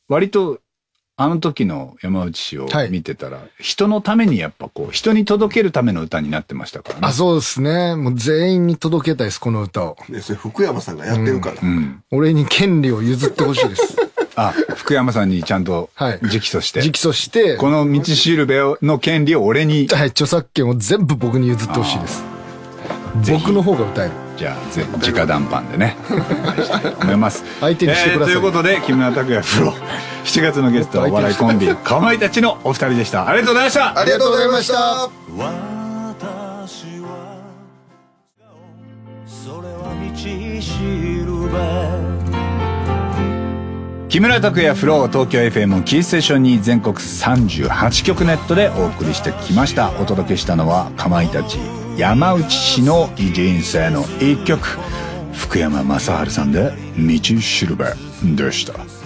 割と、あの時の山内氏を見てたら、人のためにやっぱこう、人に届けるための歌になってましたからね。 あ、そうですね。もう全員に届けたいです、この歌を。 それ福山さんがやってるから。 俺に権利を譲ってほしいです。 あ、福山さんにちゃんと直訴して。 直訴して。 この道しるべの権利を俺に。 はい、著作権を全部僕に譲ってほしいです。僕の方が歌える。 じゃあ、直談判でね。思います。 相手にしてください。 ということで、木村拓哉プロ。7月のゲストはお笑いコンビ、かまいたちのお二人でした。ありがとうございました。 ありがとうございました。 木村拓哉フロー東京 FM をキーステーションに全国38局ネットでお送りしてきました。お届けしたのはかまいたち山内氏の人生の一曲、福山雅治さんで道しるべでした。